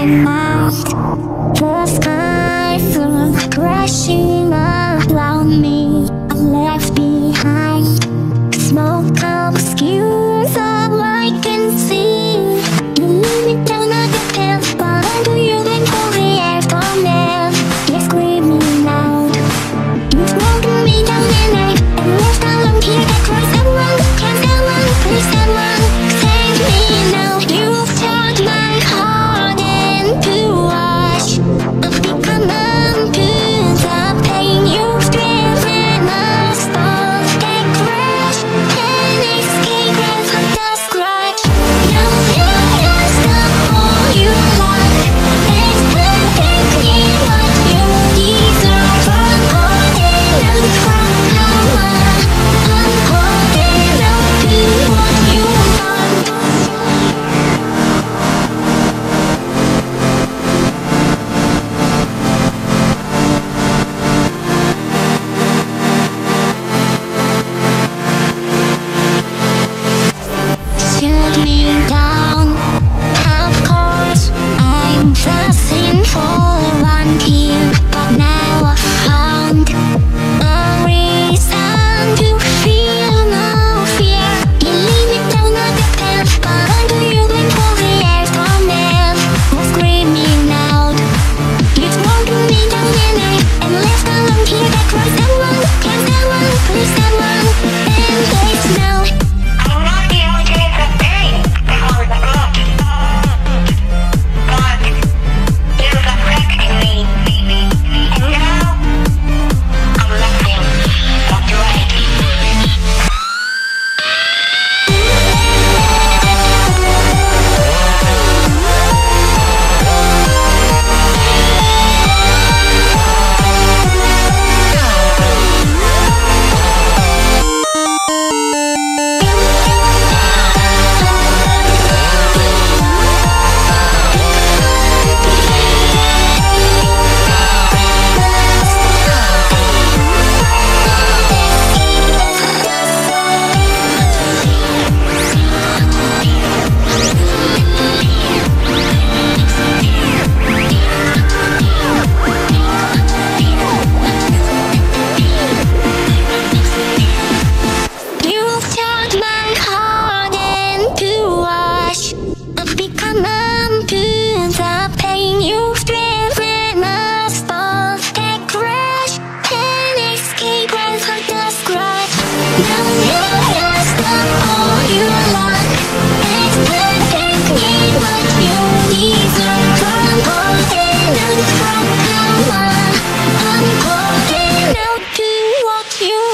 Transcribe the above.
at night. The skies are crashing around me. I'm left behind. Smoke obscures all I can see. You lead me down a dead path, but under you then for the aftermath. You're screaming out. You've broken me down and left alone here. That cries someone, can someone, please someone save me now. You've turned my heart into ash. I've become numb to the pain. You've driven us both that crash and escape right from the scratch. Now you're just all you want. Expecting what you deserve. I'm holding on from power. I'm holding on to what you want. Shut me down. Of course, I'm the sinful one here, but now I've found a reason to feel no fear. You lead me down a dead path, but under you then for the aftermath. I'm screaming out. You've broken me down and left alone here. That cries someone, can someone, please someone, and please now. I'm not the only case of pain before the blood. But it was affecting me. And now I'm letting what you hate. You've turned my heart into ash. I've become numb to the pain. You've driven us both that crash and escape right from the scratch. Now you're just all you want. Expecting what you deserve. I'm holding on from power. I'm holding on to what you